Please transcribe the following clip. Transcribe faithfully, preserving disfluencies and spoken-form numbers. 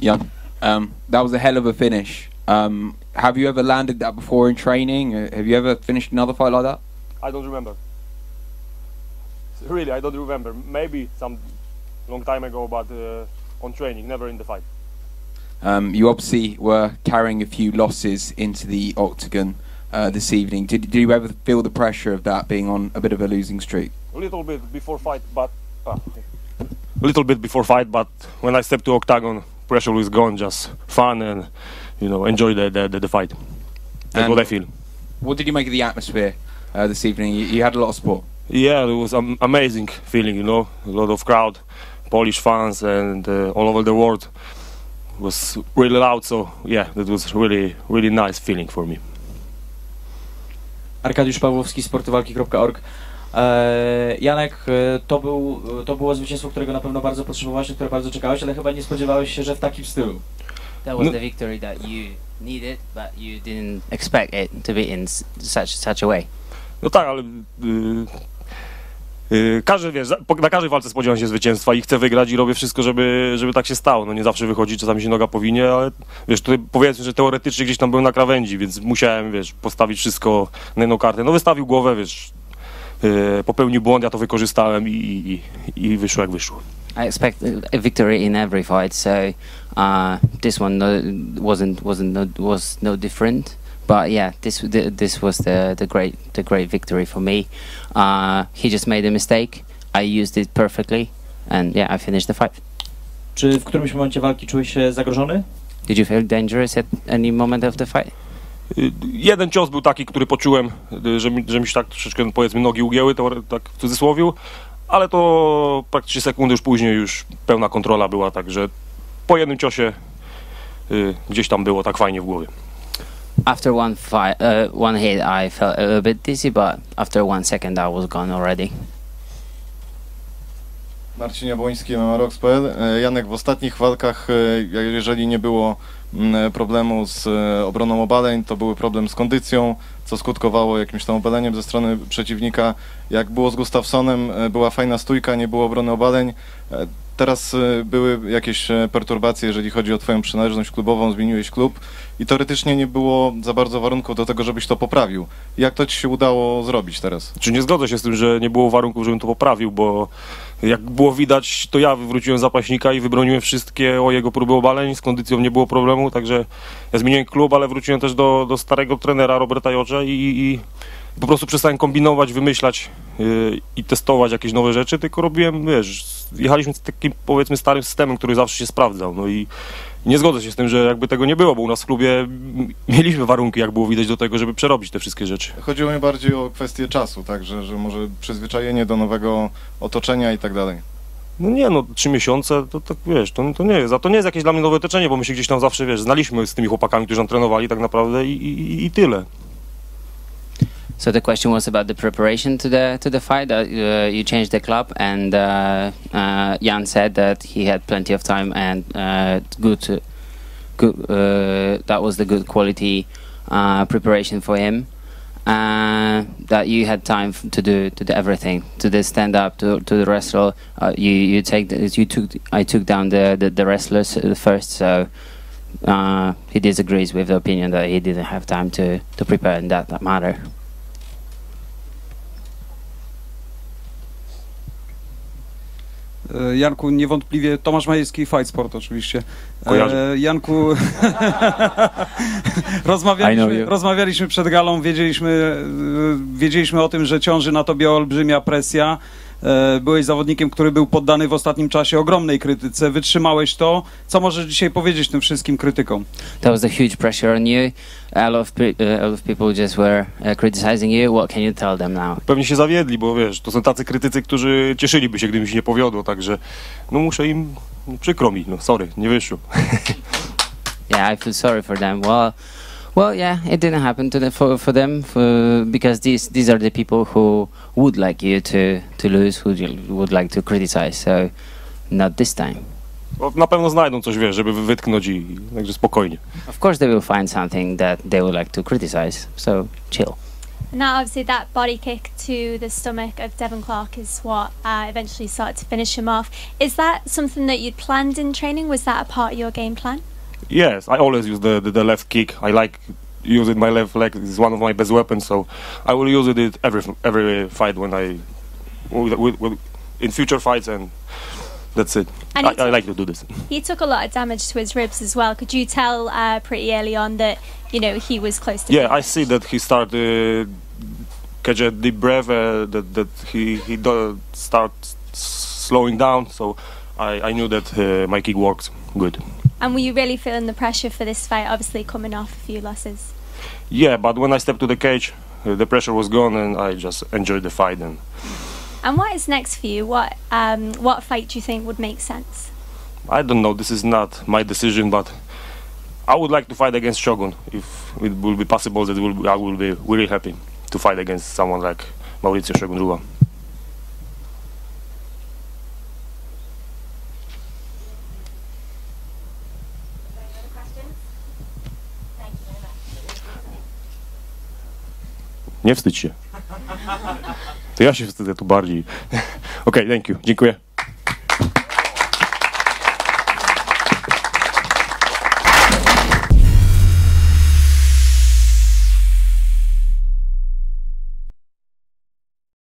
Jan, um, that was a hell of a finish. Um, have you ever landed that before in training? Uh, Have you ever finished another fight like that? I don't remember. Really, I don't remember. Maybe some long time ago, but uh, on training, never in the fight. Um, you obviously were carrying a few losses into the octagon uh, this evening. Did, did you ever feel the pressure of that, being on a bit of a losing streak? A little bit before fight, but uh, a little bit before fight. But when I stepped to octagon, pressure was gone. Just fun and you know enjoy the the, the fight. That's And what I feel. What did you make of the atmosphere uh, this evening? You, you had a lot of support. Yeah, it was an amazing feeling. You know, a lot of crowd, Polish fans, and uh, all over the world. It was really loud. So yeah, that was really really nice feeling for me. Arkadiusz Pawłowski, sportowalki kropka org. Eee, Janek, e, to, był, to było zwycięstwo, którego na pewno bardzo potrzebowałeś, na które bardzo czekałeś, ale chyba nie spodziewałeś się, że w takim stylu. That was No. the victory that you needed, but you didn't expect it to be in s- such such a way. No tak, ale yy, yy, każdy, wiesz, za- po- na każdej walce spodziewam się zwycięstwa i chcę wygrać i robię wszystko, żeby, żeby tak się stało. No nie zawsze wychodzi, czasami się noga powinie, ale wiesz, tutaj powiedzmy, że teoretycznie gdzieś tam byłem na krawędzi, więc musiałem, wiesz, postawić wszystko na jedną kartę. No wystawił głowę, wiesz, yy, popełnił błąd, ja to wykorzystałem i, i, i wyszło jak wyszło. I expect a victory in every fight, so uh, this one no, wasn't wasn't no, was no different. But yeah, this th- this was the the great the great victory for me. Uh, he just made a mistake. I used it perfectly, and yeah, I finished the fight. Czy w którymś momencie walki czułeś się zagrożony? Did you feel dangerous at any moment of the fight? Y, Jeden cios był taki, który poczułem, y, że mi, że mi się tak troszeczkę, powiedzmy, nogi ugięły, to, tak w cudzysłowie, ale to praktycznie sekundy już później już pełna kontrola była, także po jednym ciosie y, gdzieś tam było tak fajnie w głowie. After one fight, uh, one hit, I felt a little bit dizzy, but after one second, I was gone already. Marcin Jabłoński, M M A Rocks kropka p l. E, Janek, w ostatnich walkach, e, jeżeli nie było mm, problemu z e, obroną obaleń, to był problem z kondycją, co skutkowało jakimś tam obaleniem ze strony przeciwnika. Jak było z Gustafssonem, e, była fajna stójka, nie było obrony obaleń. E, Teraz e, były jakieś e, perturbacje, jeżeli chodzi o twoją przynależność klubową, zmieniłeś klub i teoretycznie nie było za bardzo warunków do tego, żebyś to poprawił. Jak to ci się udało zrobić teraz? Czy nie zgodzę się z tym, że nie było warunków, żebym to poprawił, bo jak było widać, to ja wywróciłem zapaśnika i wybroniłem wszystkie o jego próby obaleń, z kondycją nie było problemu, także ja zmieniłem klub, ale wróciłem też do, do starego trenera Roberta Jodża i, i po prostu przestałem kombinować, wymyślać yy, i testować jakieś nowe rzeczy, tylko robiłem, wiesz, jechaliśmy z takim, powiedzmy, starym systemem, który zawsze się sprawdzał, no i nie zgodzę się z tym, że jakby tego nie było, bo u nas w klubie m- mieliśmy warunki, jak było widać, do tego, żeby przerobić te wszystkie rzeczy. Chodziło mi bardziej o kwestię czasu, tak, że, że może przyzwyczajenie do nowego otoczenia i tak dalej. No nie, no trzy miesiące, to tak wiesz, to, to nie jest, a to nie jest jakieś dla mnie nowe otoczenie, bo my się gdzieś tam zawsze, wiesz, znaliśmy z tymi chłopakami, którzy nam trenowali tak naprawdę i, i, i tyle. So the question was about the preparation to the to the fight. That uh, you changed the club, and uh, uh, Jan said that he had plenty of time and uh, good, good. Uh, that was the good quality uh, preparation for him. Uh, that you had time f- to do to do everything, to the stand up, to to the wrestle. Uh, you you take the, you took I took down the the, the wrestlers first, so. Uh, he disagrees with the opinion that he didn't have time to to prepare in that, that matter. E, Janku, niewątpliwie Tomasz Majewski, Fight Sport oczywiście. Kojarzę. E, Janku, I know rozmawialiśmy, you. rozmawialiśmy przed galą, wiedzieliśmy, e, wiedzieliśmy o tym, że ciąży na tobie olbrzymia presja. E, Byłeś zawodnikiem, który był poddany w ostatnim czasie ogromnej krytyce. Wytrzymałeś to. Co możesz dzisiaj powiedzieć tym wszystkim krytykom? That was a huge pressure on you. A lot of, pe- uh, a lot of people just were uh, criticizing you. What can you tell them now? Pewnie się zawiedli, bo wiesz, to są tacy krytycy, którzy cieszyliby się, gdyby mi się nie powiodło, także no muszę im, no, przykro mi, no sorry, nie wyszło. Yeah, I feel sorry for them. Well, well, yeah, it didn't happen to the, for for them for, because these these are the people who would like you to to lose, who you would like to criticize. So, not this time. Bo na pewno znajdą coś, wiesz, żeby wytknąć i także spokojnie. Of course, they will find something that they would like to criticize. So, chill. Now, obviously, that body kick to the stomach of Devon Clark is what uh, eventually started to finish him off. Is that something that you'd planned in training? Was that a part of your game plan? Yes, I always use the, the, the left kick. I like using my left leg. It's one of my best weapons, so I will use it every every fight when I with, with, with, in future fights, and that's it. And I, I like to do this. He took a lot of damage to his ribs as well. Could you tell uh, pretty early on that you know he was close to? Yeah, I see that he started uh, catch a deep breath. Uh, that that he he do start slowing down. So I I knew that uh, my kick works good. And were you really feeling the pressure for this fight? Obviously, coming off a few losses. Yeah, but when I stepped to the cage, uh, the pressure was gone, and I just enjoyed the fight. And And what is next for you? What um, what fight do you think would make sense? I don't know. This is not my decision, but I would like to fight against Shogun. If it will be possible, that will be, I will be really happy to fight against someone like Mauricio Shogun Rua. Nie wstydź się. To ja się wstydzę tu bardziej. Okej, okay, thank you. Dziękuję.